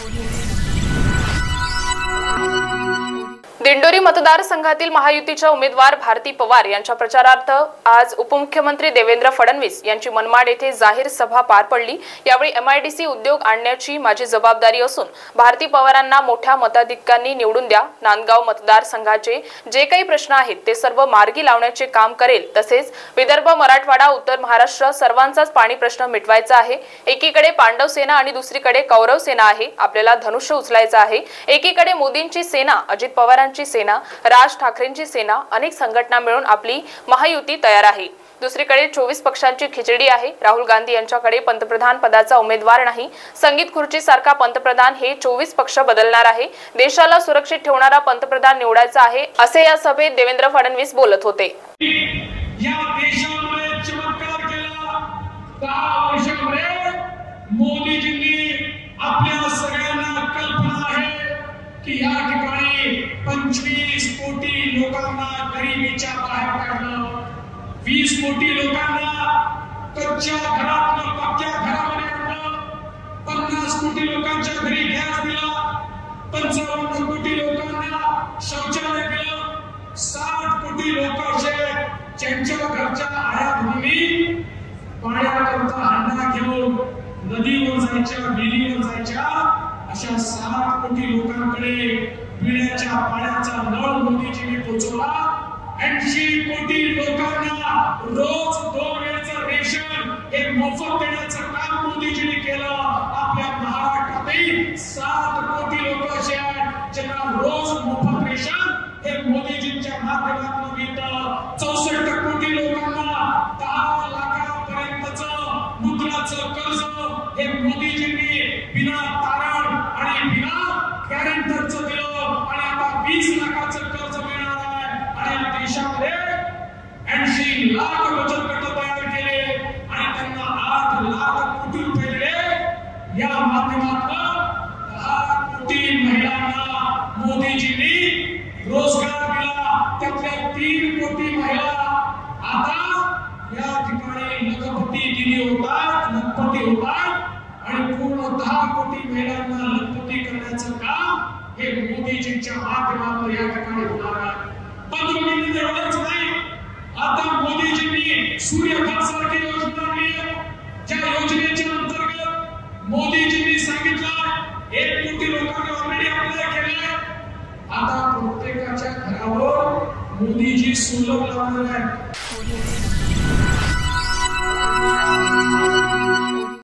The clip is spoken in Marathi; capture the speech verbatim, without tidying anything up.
दिंडोरी मतदारसंघातील महायुतीच्या उमेदवार भारती पवार यांच्या प्रचारार्थ आज उपमुख्यमंत्री देवेंद्र फडणवीस यांची मनमाड येथे जाहीर सभा पार पडली। यावेळी एमआयडीसी उद्योग आणण्याची माझी जबाबदारी असून भारती पवारांना मोठ्या मताधिक्याने निवडून द्या। नांदगाव मतदारसंघाचे जे काही प्रश्न आहेत ते सर्व मार्गी लावण्याचे काम करेल। तसेच विदर्भ, मराठवाडा, उत्तर महाराष्ट्र सर्वांचाच पाणी प्रश्न मिटवायचा आहे। एकीकडे पांडव सेना आणि दुसरीकडे कौरव सेना आहे। आपल्याला धनुष्य उचलायचं आहे। एकीकडे मोदींची सेना, अजित पवारांची सेना, राज ठाकरेंची सेना, अनेक संघटना मिळून आपली महायुती तयार आहे। दुसरीकडे चोवीस पक्षांची खिचडी आहे। राहुल गांधी यांच्याकडे पंतप्रधान पदाचा उमेदवार नाही। संगीत खुर्ची सारखा पंतप्रधान हे चोवीस पक्ष बदलणार आहे। देशाला सुरक्षित ठेवणारा पंतप्रधान निवडायचा आहे, असे या सभेत देवेंद्र फडणवीस बोलत होते। या देशामध्ये चमत्कार केला। दहा वर्षांमध्ये मोदीजींनी आपल्या सगळ्यांना कल्पना आहे की या ठिकाणी पंचवीस कोटी लोकांना गरिबीच्या बाहेर काढलं, वीस कोटी लोकांना कच्च्या घरातून पक्क्या घरामध्ये आणलं, पन्नास कोटी लोकांच्या घरी गॅस दिला, पंचावन्न कोटी लोकांना शौचालय दिलं, साठ कोटी लोकांचे ज्यांच्या घरच्या आया भूमी पाण्याकरता हंडा घेऊन नदीवर जायच्या, विहिरीवर जायच्या, अशा सात कोटी लोकांकडे पिण्याच्या पाण्याचा नळ मोदीजींनी पोहोचवला। ऐंशी कोटी लोकांना रोज दोन वेळचं रेशन हे मोफत देण्याचं काम मोदीजींनी केलं। आपल्या महाराष्ट्रातील सात कोटी लोक असे आहेत ज्यांना रोज मोफत रेशन हे मोदीजींच्या माध्यमातून मिळतं। चौसष्ट कोटी लोकांना दहा लाखापर्यंतचं मुद्राचं कर्ज हे मोदीजींनी बिना तारण आणि बिना गॅरंटरचं दिलं आणि आता वीस लाखाचं कर्ज मिळणार आहे। आणि देशामध्ये ऐंशी लाख बचत गट तयार केले आणि त्यांना आठ लाख कोटी रुपये दिले। या माध्यमातून दहा कोटी महिलांना मोदीजींनी रोजगार दिला। त्यातल्या तीन कोटी महिला आता या ठिकाणी लखपती दिली होतात, लखपती होतात आणि पूर्ण दहा कोटी महिलांना लखपती करण्याचं काम हे मोदीजींच्या माध्यमातून या ठिकाणी होणार आहे। पंतप्रधानांनी एवढंच नाही, आता मोदीजींनी सूर्यघर सारखी योजना आणली आहे। ज्या योजनेच्या अंतर्गत मोदीजींनी सांगितलं एक कोटी लोकांनी ऑलरेडी अप्लाय केलंय। आता प्रत्येकाच्या घरावर मोदीजी सोलर लावणार आहे।